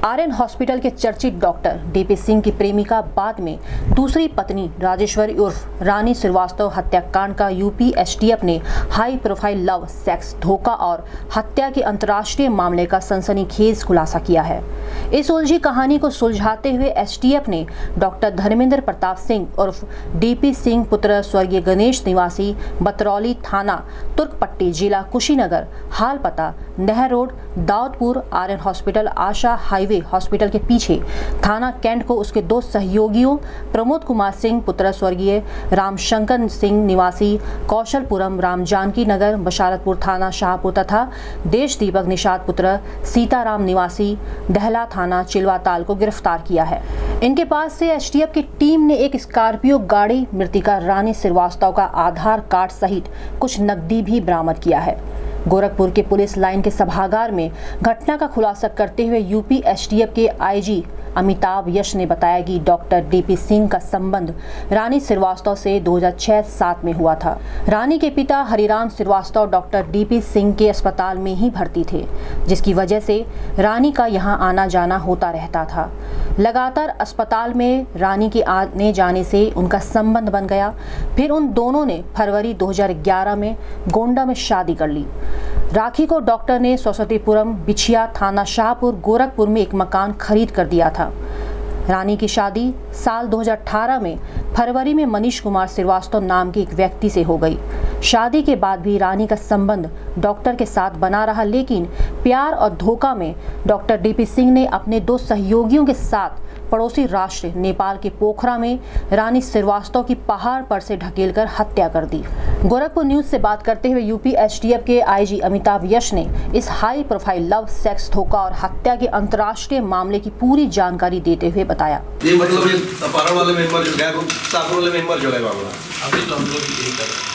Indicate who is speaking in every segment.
Speaker 1: Aryan hospital के चर्चित doctor DP Singh की प्रेमिका बाद में दूसरी पत्नी राजेश्वरी उर्फ रानी श्रीवास्तव हत्याकांड का यूपी एसटीएफ ने हाई प्रोफाइल लव, सेक्स, धोखा और हत्या के अंतर्राष्ट्रीय मामले का सनसनीखेज खुलासा किया है। इस उलझी कहानी को सुलझाते हुए एसटीएफ ने डॉक्टर धर्मेंद्र प्रताप सिंह उर्फ डीपी सिंह पुत्र स्वर्गीय गणेश निवासी बतरौली थाना तुर्कपट्टी जिला कुशीनगर, हाल पता नहर road Daudpur, Aryan hospital Asha highway hospital के पीछे, थाना कैंट को उसके दो सहयोगियों प्रमोद कुमार सिंह पुत्र स्वर्गीय रामशंकर सिंह निवासी कौशलपुरम राम जानकी नगर बशारतपुर थाना शाहपुर तथा देश दीपक निषाद पुत्र सीताराम निवासी दहला थाना चिलवाताल को गिरफ्तार किया है। इनके पास से एसटीएफ की टीम ने एक स्कॉर्पियो गाड़ी, मृतिका रानी श्रीवास्तव का आधार कार्ड सहित कुछ नकदी भी बरामद किया है। गोरखपुर के पुलिस लाइन के सभागार में घटना का खुलासा करते हुए यूपी एसटीएफ के आईजी अमिताभ यश ने बताया कि डॉक्टर डीपी सिंह का संबंध रानी श्रीवास्तव से 2006-07 में हुआ था। रानी के पिता हरिराम श्रीवास्तव डॉक्टर डीपी सिंह के अस्पताल में ही भर्ती थे, जिसकी वजह से रानी का यहां आना जाना होता रहता था। लगातार अस्पताल में रानी के आने जाने से उनका संबंध बन गया। फिर उन दोनों ने फरवरी 2011 में गोंडा में शादी कर ली। राखी को डॉक्टर ने सरस्वतीपुरम बिछिया थाना शाहपुर गोरखपुर में एक मकान खरीद कर दिया था। रानी की शादी साल 2018 में फरवरी में मनीष कुमार श्रीवास्तव नाम के एक व्यक्ति से हो गई। शादी के बाद भी रानी का संबंध डॉक्टर के साथ बना रहा, लेकिन प्यार और धोखा में डॉक्टर डीपी सिंह ने अपने दो सहयोगियों के साथ पड़ोसी राष्ट्र नेपाल के पोखरा में रानी श्रीवास्तव की पहाड़ पर से ढकेलकर हत्या कर दी। गोरखपुर न्यूज से बात करते हुए यूपी एसटीएफ के आईजी अमिताभ यश ने इस हाई प्रोफाइल लव, सेक्स, धोखा और हत्या के अंतर्राष्ट्रीय मामले की पूरी जानकारी देते हुए बताया।
Speaker 2: ये मतलब ये अपारण वाले मेंबर जो गए, सागर वाले मेंबर जो गए मामला अभी तो हम लोग यही कर रहे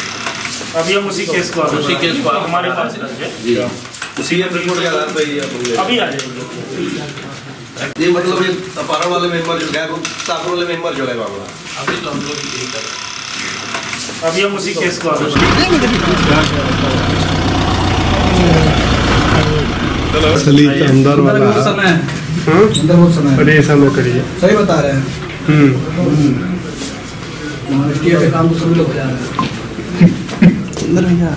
Speaker 2: हैं।
Speaker 3: अभी हम उसी केस को हमारे पास
Speaker 2: जी सीएम रिपोर्ट के आधार पर ये
Speaker 3: अभी आ जाएंगे।
Speaker 2: ये मतलब ये अपारण वाले मेंबर जो गए, सागर वाले मेंबर जो गए मामला अभी तो हम लोग यही कर रहे हैं।
Speaker 3: अभी हम उसी केस को
Speaker 4: अंदर वाला समय अंदर बहुत समय
Speaker 3: अरे ऐसा मत करिए,
Speaker 4: सही बता रहे हैं। के काम तो सभी लोग हो जा रहे हैं अंदर भैया।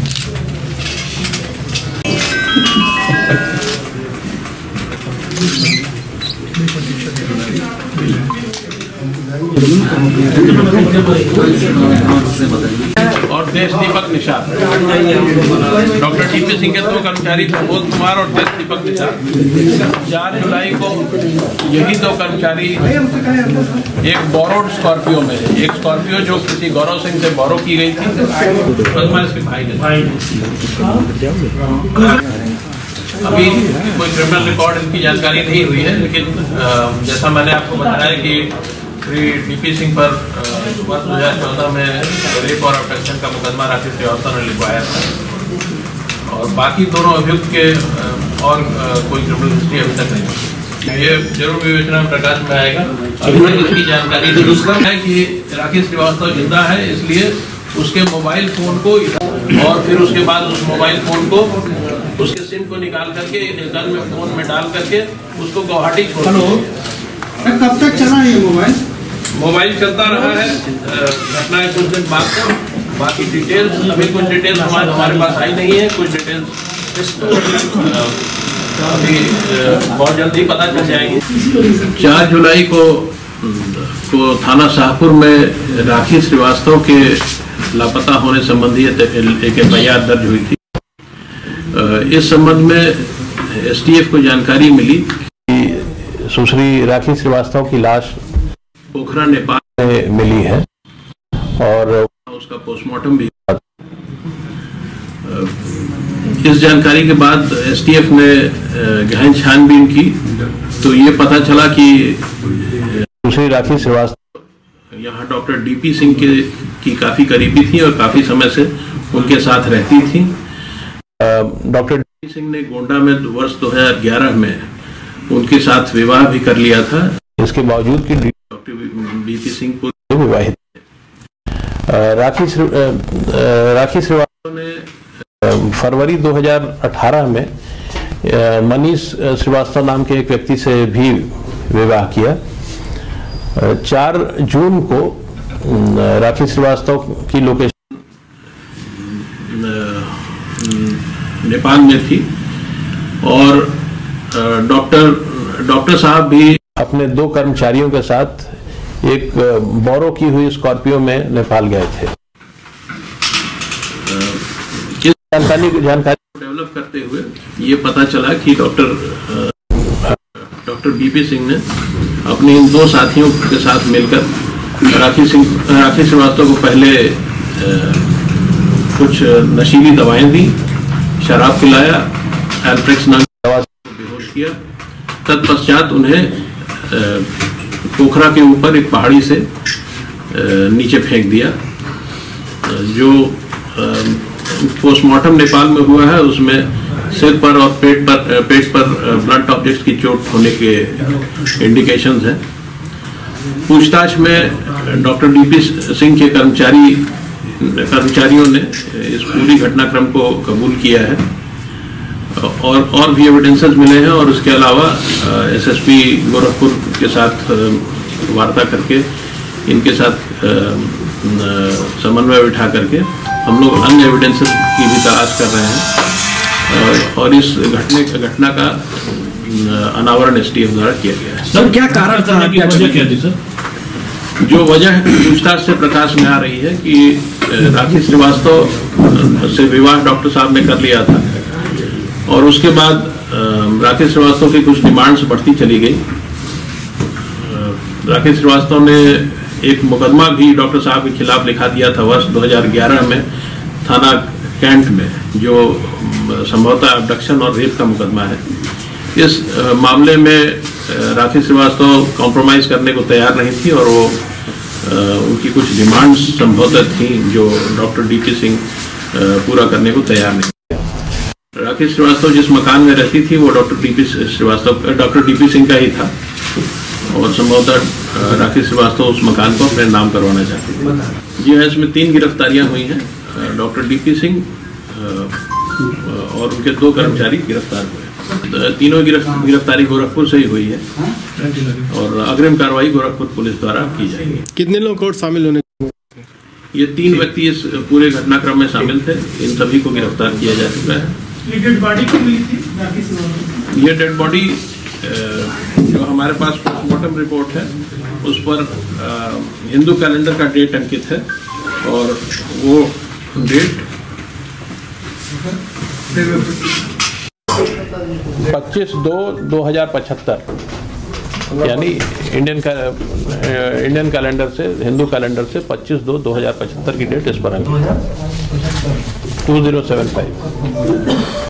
Speaker 5: और देश दीपक निषाद, डॉक्टर डीपी सिंह के दो कर्मचारी प्रमोद कुमार और देश दीपक निषाद 4 जुलाई को यही दो कर्मचारी एक बोरोड स्कॉर्पियो में, एक स्कॉर्पियो जो किसी गौरव सिंह से बोरो की गई थी, इसके भाई अभी कोई क्रिमिनल रिकॉर्ड इनकी जानकारी नहीं हुई है, लेकिन जैसा मैंने आपको बताया कि श्री डीपी सिंह पर वर्ष 2014 में रेप और अबडक्शन का मुकदमा राखी श्रीवास्तव ने लिखवाया था और बाकी दोनों अभियुक्त के और कोई क्रिमिनल हिस्ट्री अभी तक नहीं। ये जरूर विवेचना में प्रकाश में आएगा। अभी तक इसकी जानकारी नहीं है कि राखी श्रीवास्तव जिंदा है, इसलिए उसके मोबाइल फोन को और फिर उसके बाद उस मोबाइल फोन को उसके सिम को निकाल करके गन में फोन में डाल करके उसको गुवाहाटी छोड़ दिया।
Speaker 4: कब तक चला ये
Speaker 5: मोबाइल चलता रहा है घटना के कुछ दिन बाद तक। बाकी डिटेल्स अभी कुछ डिटेल्स हमारे पास आई नहीं है, कुछ डिटेल्स अभी बहुत जल्दी पता चल जाएगी। 4 जुलाई को थाना शाहपुर में राखी श्रीवास्तव के लापता होने संबंधी एक एफआईआर दर्ज हुई थी। इस संबंध में एसटीएफ को जानकारी मिली कि
Speaker 6: सुश्री राखी श्रीवास्तव की लाश
Speaker 5: पोखरा नेपाल
Speaker 6: में मिली है और
Speaker 5: उसका पोस्टमार्टम भी। इस जानकारी के बाद एसटीएफ ने गहन छानबीन की तो ये पता चला कि
Speaker 6: सुश्री राखी श्रीवास्तव
Speaker 5: यहाँ डॉक्टर डीपी सिंह की काफी करीबी थी और काफी समय से उनके साथ रहती थी।
Speaker 6: डॉक्टर
Speaker 5: डीपी सिंह ने गोंडा में वर्ष 2011 में उनके साथ विवाह भी कर लिया था।
Speaker 6: इसके बावजूद कि
Speaker 5: डॉक्टर डीपी सिंह को
Speaker 6: विवाहित राखी श्रीवास्तव ने फरवरी 2018 में मनीष श्रीवास्तव नाम के एक व्यक्ति से भी विवाह किया। 4 जून को राखी श्रीवास्तव की लोकेशन
Speaker 5: नेपाल में थी और डॉक्टर साहब भी
Speaker 6: अपने 2 कर्मचारियों के साथ एक बोरो की हुई स्कॉर्पियो में नेपाल गए थे। जानकारी
Speaker 5: डेवलप करते हुए ये पता चला कि डॉक्टर बीपी सिंह ने अपने इन 2 साथियों के साथ मिलकर राखी श्रीवास्तव को पहले कुछ नशीली दवाएं दी, शराब पिलाया, एल्ट्रेक्स नाम की दवा से बेहोश किया। तत्पश्चात उन्हें पोखरा के ऊपर एक पहाड़ी से नीचे फेंक दिया। जो पोस्टमार्टम नेपाल में हुआ है उसमें सिर पर और पेट पर ब्लंट ऑब्जेक्ट्स की चोट होने के इंडिकेशंस हैं। पूछताछ में डॉक्टर डीपी सिंह के कर्मचारियों ने इस पूरी घटनाक्रम को कबूल किया है और भी एविडेंसेस मिले हैं और उसके अलावा एसएसपी गोरखपुर के साथ वार्ता करके इनके साथ समन्वय बिठा करके हम लोग अन्य एविडेंसेस की भी तलाश कर रहे हैं और इस घटना का अनावरण एसटीएफ द्वारा किया गया है।
Speaker 4: सर क्या कारण था
Speaker 3: की वजह क्या थी सर?
Speaker 5: जो वजह पूछताछ से प्रकाश में आ रही है कि राखी श्रीवास्तव से विवाह डॉक्टर साहब ने कर लिया था और उसके बाद राखी श्रीवास्तव की कुछ डिमांड्स बढ़ती चली गई। राखी श्रीवास्तव ने एक मुकदमा भी डॉक्टर साहब के खिलाफ लिखा दिया था वर्ष 2011 में थाना कैंट में, जो संभवतः अबडक्शन और रेप का मुकदमा है। इस मामले में राखी श्रीवास्तव कॉम्प्रोमाइज करने को तैयार नहीं थी और वो उनकी कुछ डिमांड्स संभवतः थी जो डॉक्टर डीपी सिंह पूरा करने को तैयार नहीं थे। राखी श्रीवास्तव जिस मकान में रहती थी वो डॉक्टर डीपी सिंह का ही था और संभवतः राखी श्रीवास्तव उस मकान को अपने नाम करवाना चाहती थी। जी हाँ, इसमें 3 गिरफ्तारियां हुई हैं। डॉक्टर डीपी सिंह और उनके 2 कर्मचारी गिरफ्तार हुए। तीनों गिरफ्तारी गोरखपुर से ही हुई है और अग्रिम कार्रवाई गोरखपुर पुलिस द्वारा की जाएगी।
Speaker 7: कितने लोग और शामिल होने?
Speaker 5: ये 3 व्यक्ति इस पूरे घटनाक्रम में शामिल थे। इन सभी को गिरफ्तार किया जा चुका है।
Speaker 3: ये डेड बॉडी को मिली थी?
Speaker 5: ये डेड बॉडी जो हमारे पास पोस्टमार्टम रिपोर्ट है उस पर हिंदू कैलेंडर का डेट अंकित है और वो डेट
Speaker 6: 25/2/2075 यानी इंडियन कैलेंडर से, हिंदू कैलेंडर से 25/2/2075 की डेट इस पर है 2075।